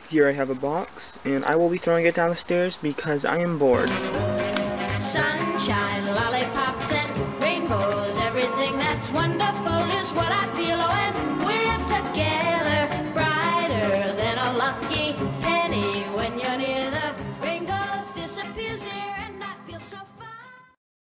Here I have a box, and I will be throwing it down the stairs because I am bored. Sunshine, lollipops, and rainbows. Everything that's wonderful is what I feel when we're together. Brighter than a lucky penny when you're near.